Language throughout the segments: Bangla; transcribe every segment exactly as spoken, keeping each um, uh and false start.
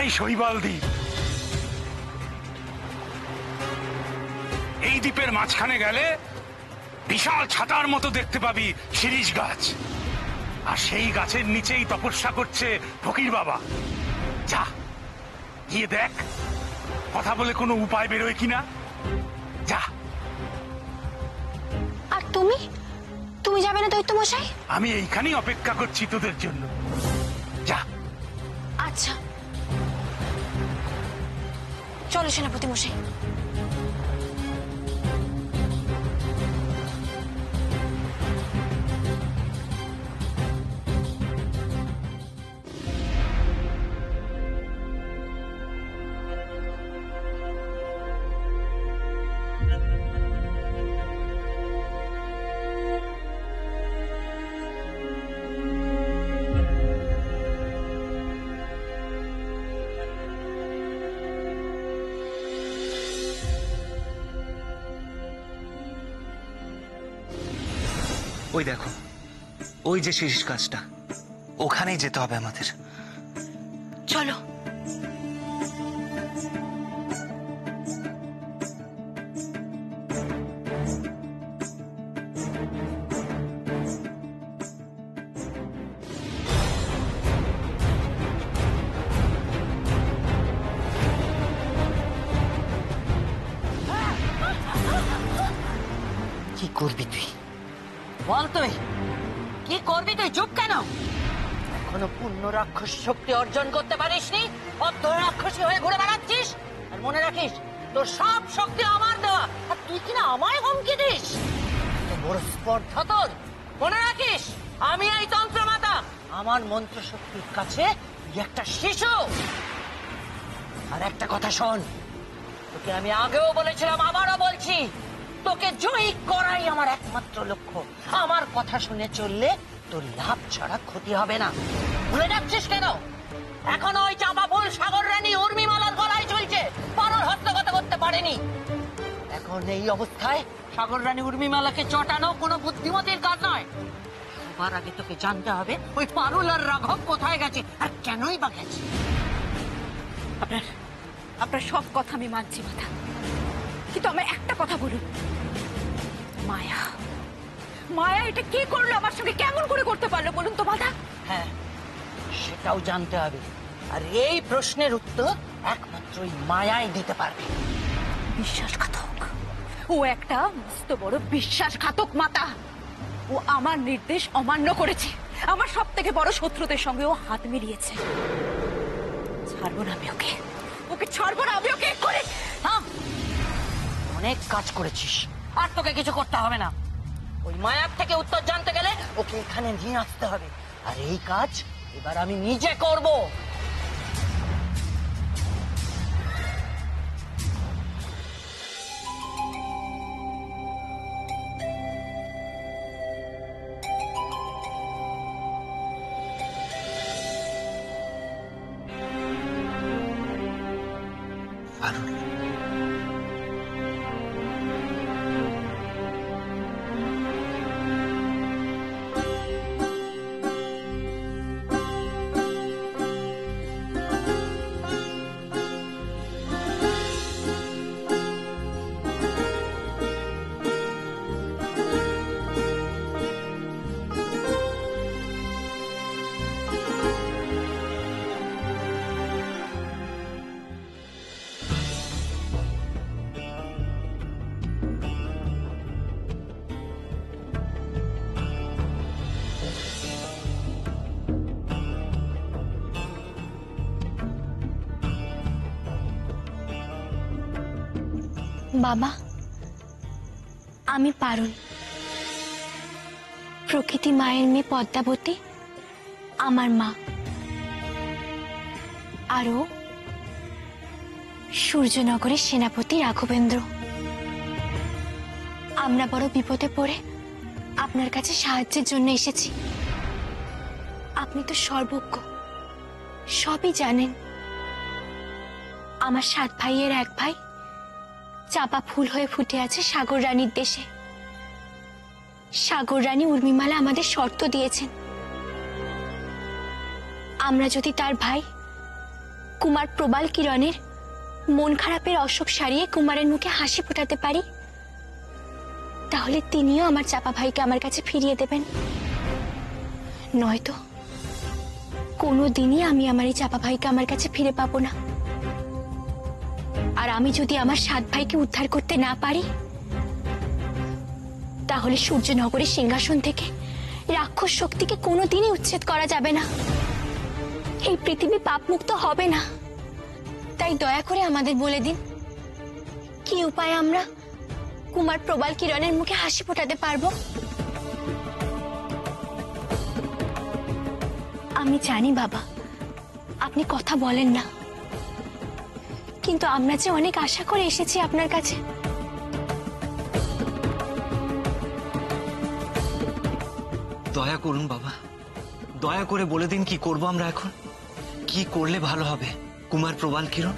এটাই শৈবাল দ্বীপ। এই দ্বীপের মাঝখানে গেলে বিশাল ছাতার মতো দেখতে পাবি শিরীষ গাছ, আর সেই গাছের নিচেই তপস্যা করছে ফকির বাবা। যা গিয়ে দেখ কথা বলে কোনো উপায় বেরোয় কিনা। যা। আর তুমি তুমি যাবে না দৈত্য মশাই? আমি এইখানেই অপেক্ষা করছি তোদের জন্য। যা। আচ্ছা চলো সেনাপতি মশাই। ওই দেখো, ওই যে শিরীষ গাছটা, ওখানেই যেতে হবে আমাদের। চলো। কি করবি তুই বল? তুই কি করবি? তুই চুপ কেন? এখনো পূর্ণ রাক্ষস শক্তি অর্জন করতে পারিসনি, অর্ধ রাক্ষসী হয়ে ঘুরে বেড়াচ্ছিস। আর মনে রাখিস, তোর সব শক্তি আমার দেওয়া, আর তুই কিনা আমায় হুমকি দিস। এত বড় স্পর্ধা তোর! মনে রাখিস, আমি এই তন্ত্রমাতা, আমার মন্ত্র শক্তির কাছে তুই একটা শিশু। আর একটা কথা শোন, তোকে আমি আগেও বলেছিলাম, আবারও বলছি, তোকে জয়ী করাই আমার একমাত্র লক্ষ্য। আমার কথা শুনে চললে তোর লাভ ছাড়া ক্ষতি হবে না। ভুলে যাচ্ছিস কেন? এখনো ওই চাপা ফুল সাগর রানী উর্মিমালার গলায় ঝুলছে, পারুল হস্তগত করতে পারেনি। এখন এই অবস্থায় সাগর রানী উর্মিমালাকে চটানো কোনো বুদ্ধিমতির কাজ নয়। সবার আগে তোকে জানতে হবে ওই পারুল আর রাঘব কোথায় গেছে, আর কেনই বা গেছে। আপনার আপনার সব কথা আমি মানছি মাথা, কিন্তু আমার একটা কথা বলুন, মায়া মায়া এটা কি করলো আমার সঙ্গে? কেমন করে করতে পারলো বলুন তো মাথা? হ্যাঁ, সেটাও জানতে হবে, আর এই প্রশ্নের উত্তর একমাত্র ওই মায়াই দিতে পারবে। বিশ্বাসঘাতক, ও একটা মস্ত বড় বিশ্বাসঘাতক মাতা। ও আমার নির্দেশ অমান্য করেছে, আমার সব থেকে বড় শত্রুদের সঙ্গে ও হাত মিলিয়েছে। ছাড়বো না আমি ওকে, ওকে ছাড়বো না আমি ওকে। করে থাম, অনেক কাজ করেছিস, আর তোকে কিছু করতে হবে না। ওই মায়ার থেকে উত্তর জানতে গেলে ওকে এখানে নিয়ে আসতে হবে, আর এই কাজ এবার আমি নিজে করব। পারুল, বাবা, আমি পারুল, প্রকৃতি মায়ের মেয়ে পদ্মাবতী আমার মা, আরো সূর্যনগরের সেনাপতি রাঘবেন্দ্র। আমরা বড় বিপদে পড়ে আপনার কাছে সাহায্যের জন্য এসেছি। আপনি তো সর্বজ্ঞ, সবই জানেন। আমার সাত ভাইয়ের এক ভাই চাপা ফুল হয়ে ফুটে আছে সাগর রানীর দেশে। সাগর রানী উর্মিমালা আমাদের শর্ত দিয়েছেন, আমরা যদি তার ভাই কুমার প্রবাল কিরণের মন খারাপের অসুখ সারিয়ে কুমারের মুখে হাসি ফোটাতে পারি, তাহলে তিনিও আমার চাপা ভাইকে আমার কাছে ফিরিয়ে দেবেন। নয়তো কোনো দিনই আমি আমার এই চাপা ভাইকে আমার কাছে ফিরে পাবো না। আর আমি যদি আমার সাত ভাইকে উদ্ধার করতে না পারি, তাহলে সূর্যনগরের সিংহাসন থেকে রাক্ষস শক্তিকে কোনোদিনই উচ্ছেদ করা যাবে না। এই পৃথিবী পাপমুক্ত হবে না। তাই দয়া করে আমাদের বলে দিন, কি উপায়ে আমরা কুমার প্রবাল কিরণের মুখে হাসি ফোটাতে পারবো? আমি জানি বাবা, আপনি কথা বলেন না, কিন্তু আমরা যে অনেক আশা করে এসেছি আপনার কাছে। দয়া করুন বাবা, দয়া করে বলে দিন কি করব আমরা এখন, কি করলে ভালো হবে কুমার প্রবাল কিরণ?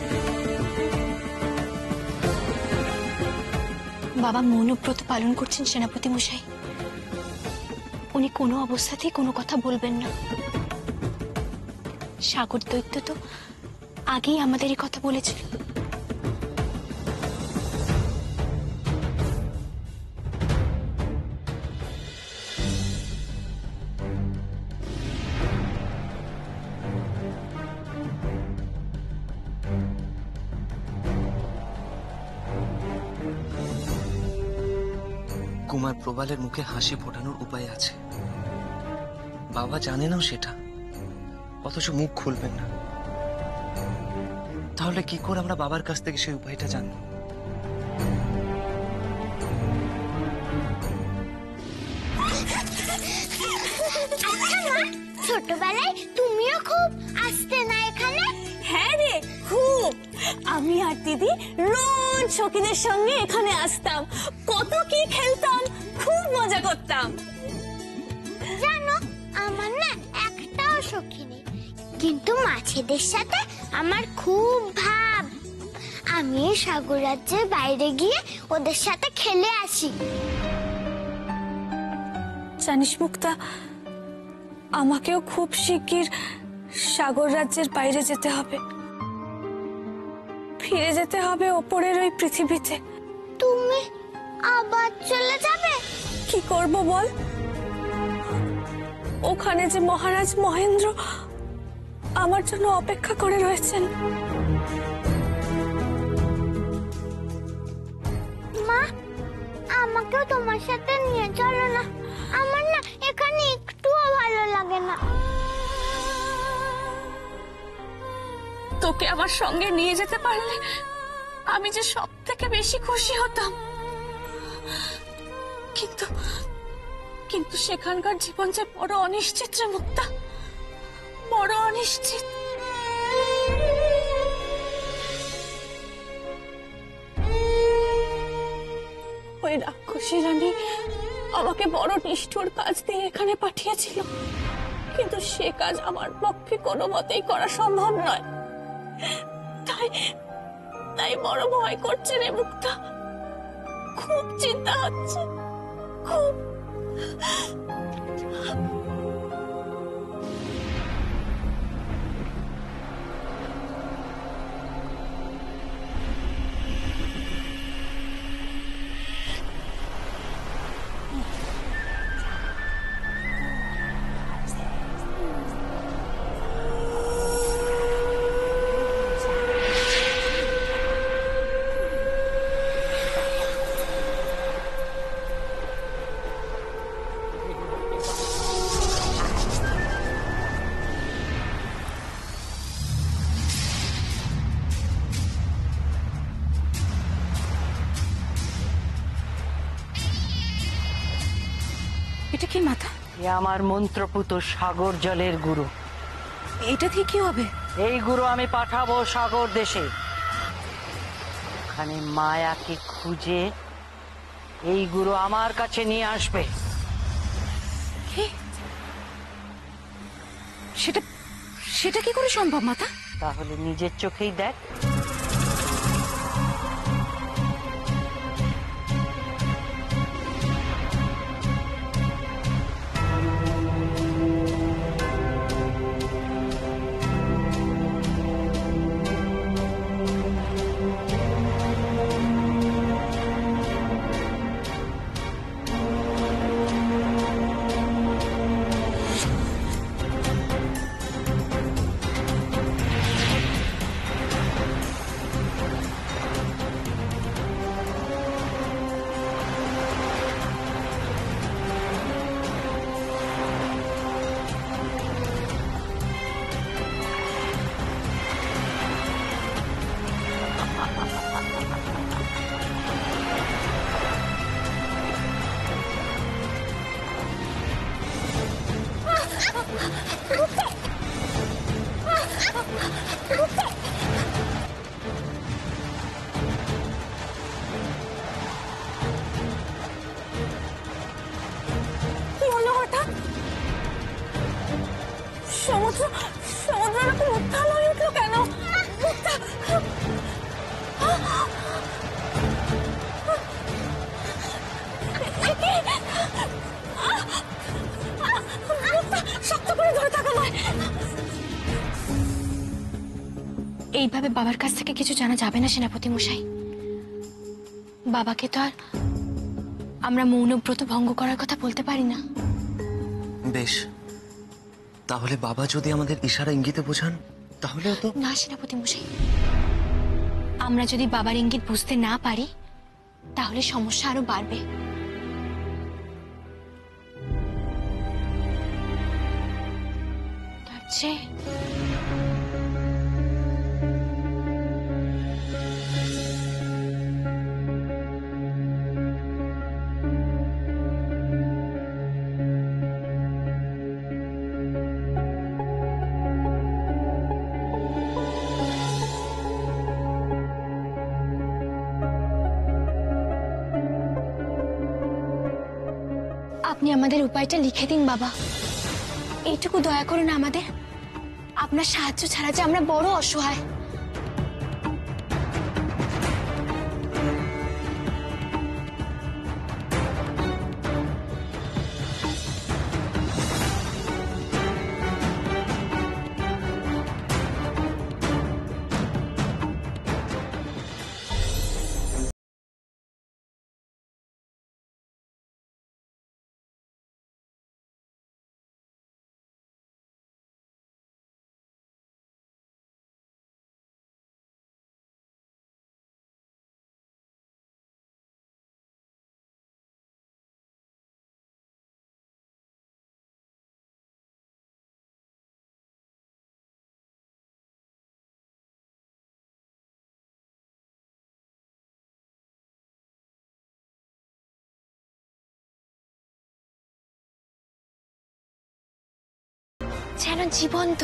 বাবা মৌনব্রত পালন করছেন সেনাপতি মশাই, উনি কোনো অবস্থাতেই কোনো কথা বলবেন না। সাগর দৈত্য তো আগেই আমাদের এই কথা বলেছিল। কুমার প্রবালের মুখে হাসি ফোটানোর উপায় আছে, বাবা জানেনও সেটা, অথচ মুখ খুলবেন না। তাহলে কি করে আমরা বাবার কাছ থেকে সেই উপায়টা জানবো? ছোটবেলায় তুমিও খুব আসতে না এখানে? হ্যাঁ রে, খুব। আমি আর দিদি রোজ সখীদের সঙ্গে এখানে আসতাম, কত কি খেলতাম, খুব মজা করতাম। জানো, আমার না একটাও সখী নেই, কিন্তু মাছেদের সাথে আমার খুব ভাব। আমি সাগর রাজ্যের বাইরে গিয়ে ওদের সাথে খেলে আসি। জানিস মুক্তা, আমাকেও খুব শিগগির সাগর রাজ্যের বাইরে যেতে হবে, ফিরে যেতে হবে ওপরের ওই পৃথিবীতে। তুমি আবার চলে যাবে? কি করব বল, ওখানে যে মহারাজ মহেন্দ্র আমার জন্য অপেক্ষা করে রয়েছেন। মা, আমাকেও তোমার সাথে নিয়ে চলো না, আমার না এখানে একটুও ভালো লাগে না। তোকে আমার সঙ্গে নিয়ে যেতে পারলে আমি যে সব থেকে বেশি খুশি হতাম, কিন্তু কিন্তু সেখানকার জীবন যে বড় অনিশ্চিত রে মুক্তা, বড় অনিশ্চিত। ওই রাক্ষসী রানী আমাকে বড় নিষ্ঠুর কাজ দিয়ে এখানে পাঠিয়েছিল, কিন্তু সে কাজ আমার পক্ষে কোনো মতেই করা সম্ভব নয়। তাই তাই বড় ভয় করছে রে মুক্তা, খুব চিন্তা হচ্ছে, খুব। এটা কি মাথা? এ আমার মন্ত্রপুত সাগর জলের গুরু। এটা দিয়ে কি হবে? এই গুরু আমি পাঠাবো সাগর দেশে, ওখানে মায়াকে খুঁজে এই গুরু আমার কাছে নিয়ে আসবে। কি? সেটা সেটা কি করে সম্ভব মাতা? তাহলে নিজের চোখেই দেখ। কি হলো হঠাৎ? সমুদ্র সমুদ্র এরকম উত্তাল হয়ে উঠলো কেন? শক্ত করে ধরে থাকা নয়। এইভাবে বাবার কাছ থেকে কিছু জানা যাবে না সেনাপতি মশাই। বাবাকে তো আর আমরা মৌনব্রত ভঙ্গ করার কথা বলতে পারি না। বেশ, তাহলে বাবা যদি আমাদের ইশারা ইঙ্গিতে বোঝান তাহলেও তো। না সেনাপতি মশাই, আমরা যদি বাবার ইঙ্গিত বুঝতে না পারি তাহলে সমস্যা আরো বাড়বে। তার চেয়ে আপনি আমাদের উপায়টা লিখে দিন বাবা। এইটুকু দয়া করুন আমাদের। আপনার সাহায্য ছাড়া যে আমরা বড় অসহায়। যেন জীবন্ত।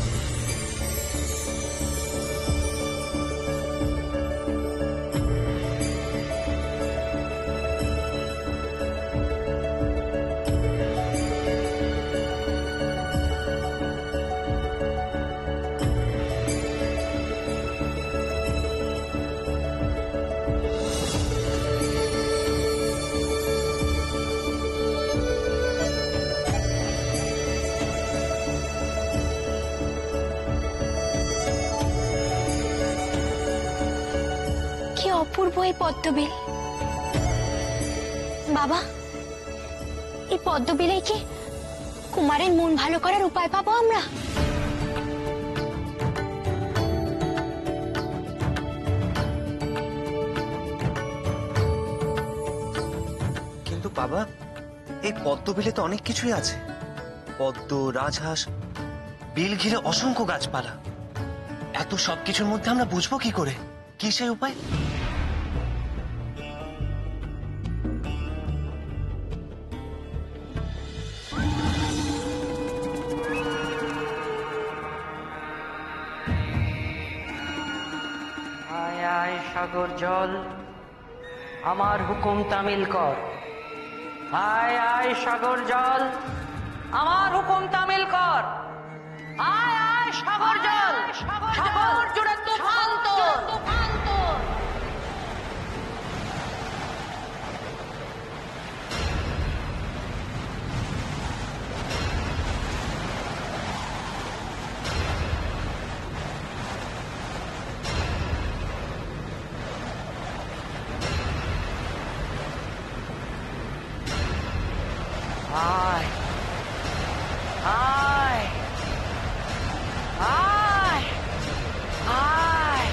কি অপূর্ব এই পদ্মবিল। বাবা, এই পদ্মবিলে কি কুমারের মন ভালো করার উপায় পাবো আমরা? কিন্তু বাবা, এই পদ্মবিলে তো অনেক কিছুই আছে। পদ্ম, রাজহাঁস, বিল ঘিরে অসংখ্য গাছপালা। এত সবকিছুর মধ্যে আমরা বুঝবো কি করে কি সেই উপায়? আয় আয় সাগর জল, আমার হুকুম তামিল কর। আয় আয় সাগর জল, আমার হুকুম তামিল কর। আয় আয় সাগর জল, সাগর জুড়ে তুফান তোর। আয় আয় আয় আয়।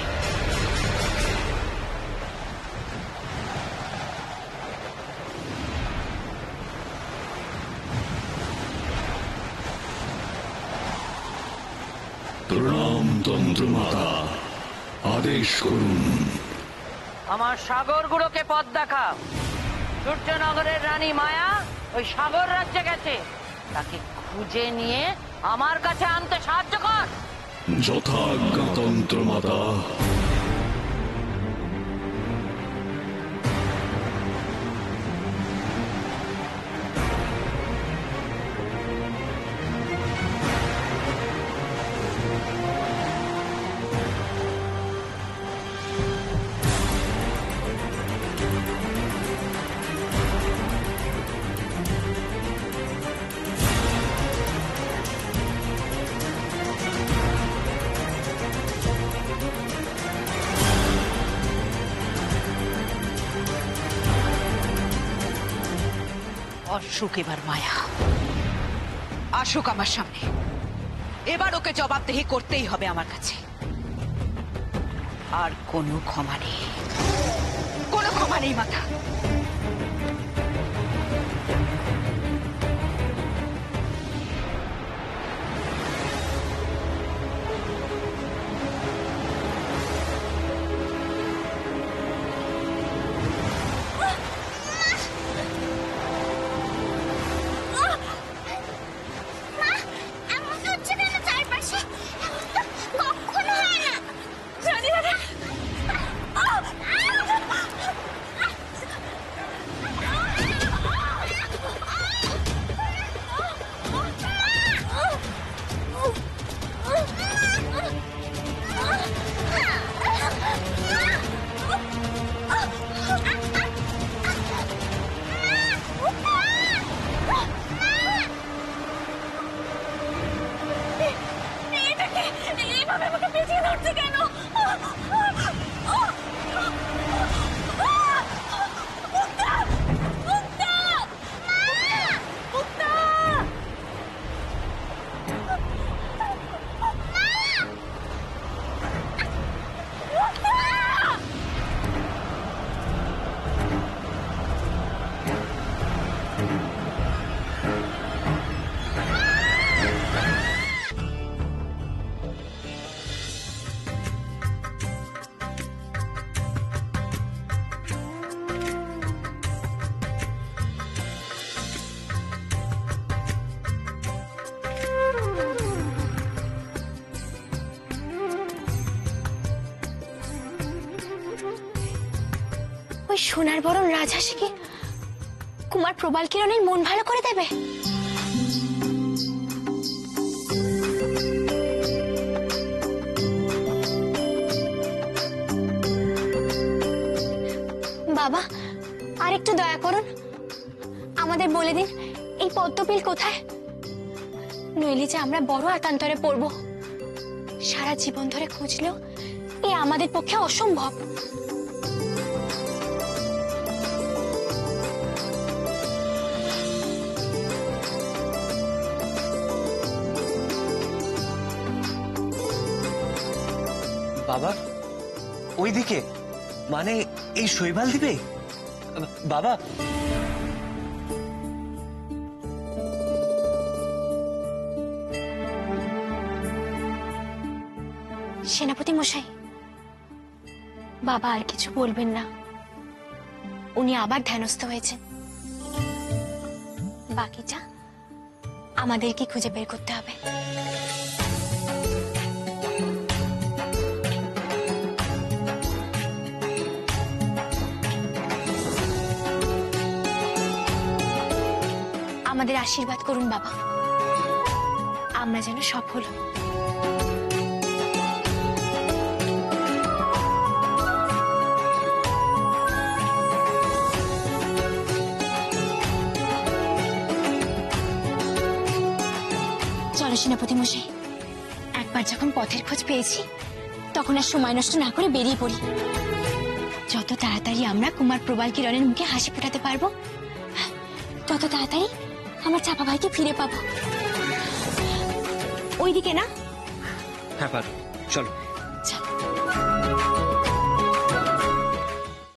প্রণাম তন্ত্রমাতা, আদেশ করুন। আমার সাগর গুঁড়োকে পথ দেখা। সূর্যনগরের রানী মায়া ওই সাগর রাজ্যে গেছে, তাকে খুঁজে নিয়ে আমার কাছে আনতে সাহায্য কর। যথাজ্ঞা তন্ত্রমাতা। অসুখ এবার মায়া আসুক আমার সামনে, এবার ওকে জবাবদিহি করতেই হবে আমার কাছে। আর কোনো ক্ষমা নেই, কোনো ক্ষমা নেই মাতা। এমন তো হচ্ছে কেন চারপাশে? এমন তো কখনো হয় না। জানি না রে। এইভাবে আমাকে পেঁচিয়ে ধরছে কেন? ওই সোনার বরণ রাজহাঁসে কি কুমার প্রবাল কিরণের মন ভালো করে দেবে? বাবা, আর একটু দয়া করুন, আমাদের বলে দিন এই পদ্মবিল কোথায়, নইলে যে আমরা বড় আতান্তরে পড়ব। সারা জীবন ধরে খুঁজলেও এ আমাদের পক্ষে অসম্ভব। বাবা, ওইদিকে মানে এই শৈবাল দিবে? বাবা, সেনাপতি মশাই, বাবা আর কিছু বলবেন না, উনি আবার ধ্যানস্থ হয়েছেন। বাকিটা আমাদেরকে খুঁজে বের করতে হবে। আমাদের আশীর্বাদ করুন বাবা, আমরা যেন সফল হই। চলো সেনাপতি মশাই, একবার যখন পথের খোঁজ পেয়েছি তখন আর সময় নষ্ট না করে বেরিয়ে পড়ি। যত তাড়াতাড়ি আমরা কুমার প্রবাল কিরণের মুখে হাসি ফোটাতে পারবো, তত তাড়াতাড়ি আমার চাপা ভাইকে ফিরে পাবো। ওইদিকে না? হ্যাঁ পারো, চলো।